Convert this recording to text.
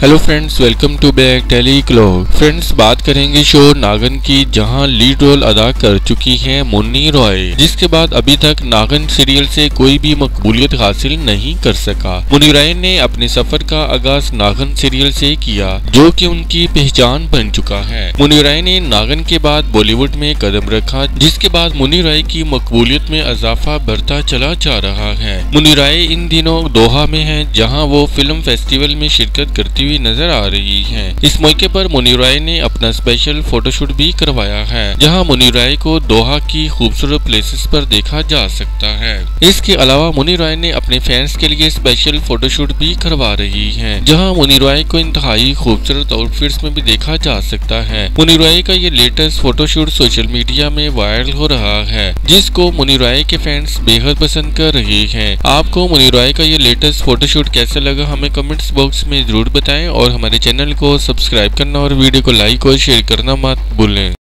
Hello friends, welcome to back Teleclock. Friends, बात करेंगे show नागन की, जहां लीड रोल अदा कर चुकी हैं मुन्नी रॉय, जिसके बाद अभी तक नागन सीरियल से कोई भी मकबूलियत हासिल नहीं कर सका। मुन्नी रॉय ने अपने सफर का आगाज नागन सीरियल से किया, जो कि उनकी पहचान बन चुका है। मुन्नी रॉय ने नागन के बाद बॉलीवुड में कदम रखा, जिसके बाद मुन्नी रॉय की मकबूलियत में इजाफा बढ़ता चला जा रहा है। मुन्नी रॉय इन दिनों दोहा में है, जहाँ वो फिल्म फेस्टिवल में शिरकत करती नजर आ रही हैं। इस मौके पर मुन्नी रॉय ने अपना स्पेशल फोटोशूट भी करवाया है, जहां मुन्नी रॉय को दोहा की खूबसूरत प्लेसेस पर देखा जा सकता है। इसके अलावा मुन्नी रॉय ने अपने फैंस के लिए स्पेशल फोटोशूट भी करवा रही हैं, जहां मुन्नी रॉय को इंतहाई खूबसूरत आउटफिट्स में भी देखा जा सकता है। मुन्नी रॉय का ये लेटेस्ट फोटोशूट सोशल मीडिया में वायरल हो रहा है, जिसको मुन्नी रॉय के फैंस बेहद पसंद कर रहे हैं। आपको मुन्नी रॉय का ये लेटेस्ट फोटोशूट कैसा लगा, हमें कमेंट्स बॉक्स में जरूर बताएं और हमारे चैनल को सब्सक्राइब करना और वीडियो को लाइक और शेयर करना मत भूलें।